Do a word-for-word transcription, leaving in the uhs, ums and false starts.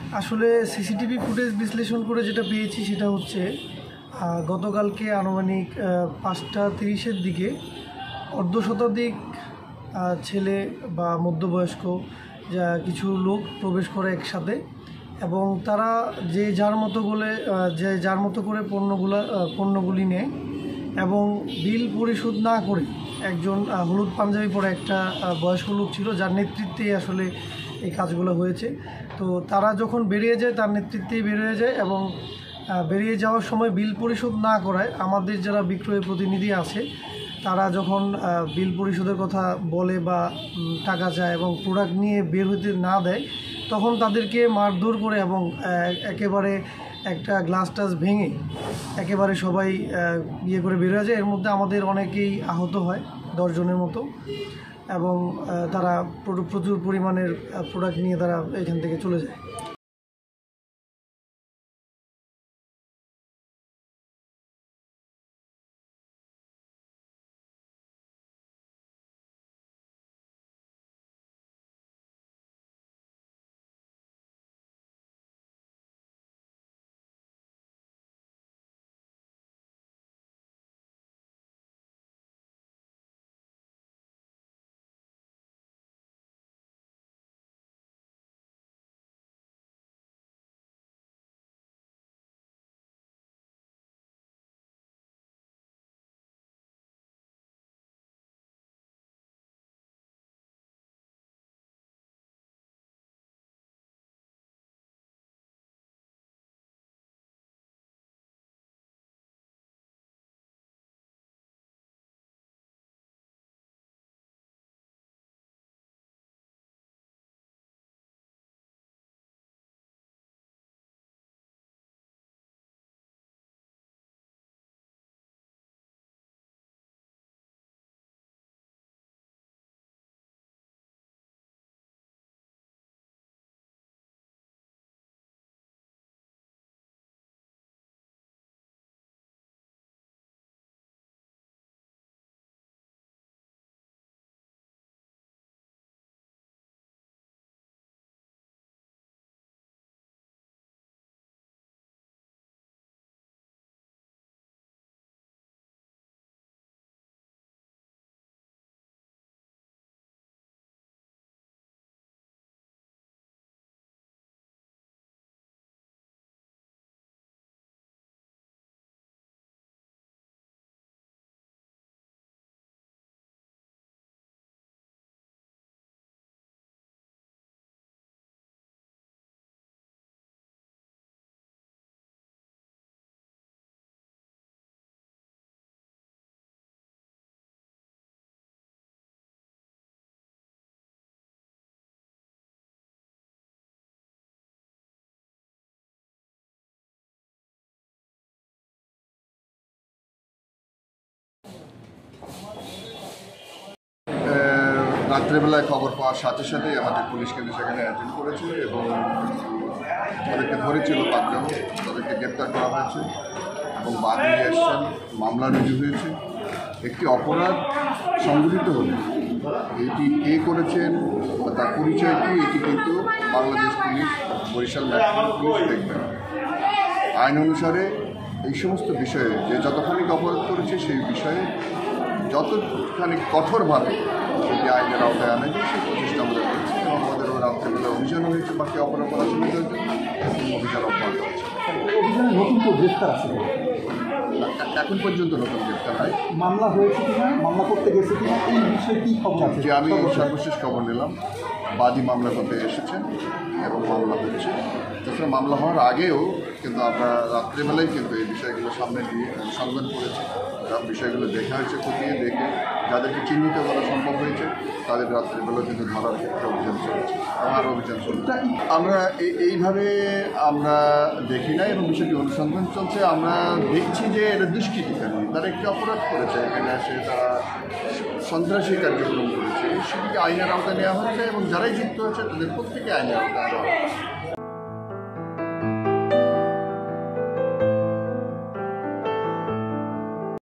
আসলে CCTV footage বিশ্লেষণ করে যেটা পেয়েছি সেটা হচ্ছে গতকালকে আনুমানিক পাঁচটা তিরিশের দিকে অর্ধ শতাধিক ছেলে বা মধ্যবয়স্ক যা কিছু লোক প্রবেশ করে একসাথে এবং তারা যে যার মতো বলে যে যার মতো করে পণ্যগুলা পণ্যগুলি নেয় এবং বিল পরিশোধ না করে একজন হলুদ পাঞ্জাবি পরে একটা বয়স্ক লোক ছিল যার নেতৃত্বে আসলে এই কাজগুলো হয়েছে। তো তারা যখন বেরিয়ে যায় তার নেতৃত্বেই বেরিয়ে যায় এবং বেরিয়ে যাওয়ার সময় বিল পরিশোধ না করায় আমাদের যারা বিক্রয় প্রতিনিধি আছে তারা যখন বিল পরিশোধের কথা বলে বা টাকা চায় এবং প্রোডাক্ট নিয়ে বের হতে না দেয় তখন তাদেরকে মারধর করে এবং একেবারে একটা গ্লাস টাস ভেঙে একেবারে সবাই ইয়ে করে বের হয়ে যায়। এর মধ্যে আমাদের অনেকেই আহত হয় দশ জনের মতো এবং তারা প্রচুর পরিমাণের প্রোডাক্ট নিয়ে তারা এখান থেকে চলে যায়। রাত্রেবেলায় খবর পাওয়ার সাথে সাথেই আমাদের পুলিশ কিন্তু সেখানে অ্যাটেন্ড করেছে এবং তাদেরকে ধরেছিল পাঁচজন, তাদেরকে গ্রেপ্তার করা হয়েছে এবং বাদী এসছেন, মামলা রুজু হয়েছে। একটি অপরাধ সংঘটিত হলে এটি কে করেছেন বা তার পরিচয় কী এটি কিন্তু Bangladesh police, Barishal metro police দেখবেন। আইন অনুসারে এই সমস্ত বিষয়ে যে যতখানি অপরাধ করেছে সেই বিষয়ে যতখানি কঠোরভাবে যদি আইনের আওতায় আনা যায় সেই প্রচেষ্টা আমাদের করছে এবং আমাদের রাত্রেবেলা অভিযান হয়েছে বাকি অপরাধ করার জন্য অভিযান অব্যাহত আছে। অভিযানে নতুন কেউ গ্রেফতার আছে এখন পর্যন্ত নতুন গ্রেফতার হয়। মামলা হয়েছে কিনা, মামলা করতে গেছে কিনা, এই বিষয়ে কী খবর আছে? যে আমি সর্বশেষ খবর নিলাম বাদী মামলা করতে এসেছেন এবং মামলা হচ্ছে। তাছাড়া মামলা হওয়ার আগেও কিন্তু আমরা রাত্রেবেলায় কিন্তু এই বিষয়গুলো সামনে দিয়ে অনুসন্ধান করেছি, বিষয়গুলো দেখা হয়েছে, খতিয়ে দেখে যাদেরকে চিহ্নিত করা সম্ভব হয়েছে তাদের রাত্রিবেলা কিন্তু ধরার ক্ষেত্রে অভিযান চলছে, আমার অভিযান চলছে। আমরা এইভাবে আমরা দেখি না এবং বিষয়টি অনুসন্ধান চলছে। আমরা দেখছি যে এটা দুষ্কৃতিকারী, তারা একটি অপরাধ করেছে, এখানে এসে তারা সন্ত্রাসী কার্যক্রম করেছে, সেটিকে আইনের আওতায় নেওয়া হচ্ছে এবং যারাই যুক্ত হয়েছে তাদের প্রত্যেকে আইনের আওতায় আনা হচ্ছে।